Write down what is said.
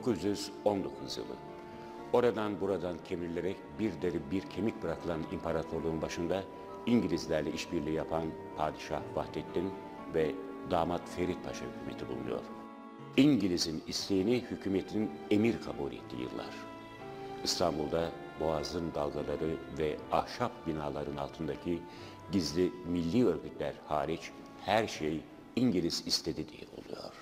1919 yılı. Oradan buradan kemirilerek bir deri bir kemik bırakılan imparatorluğun başında İngilizlerle işbirliği yapan Padişah Vahdettin ve damat Ferit Paşa hükümeti bulunuyor. İngiliz'in isteğini hükümetinin emir kabul ettiği yıllar. İstanbul'da Boğaz'ın dalgaları ve ahşap binaların altındaki gizli milli örgütler hariç her şey İngiliz istedi diye oluyor.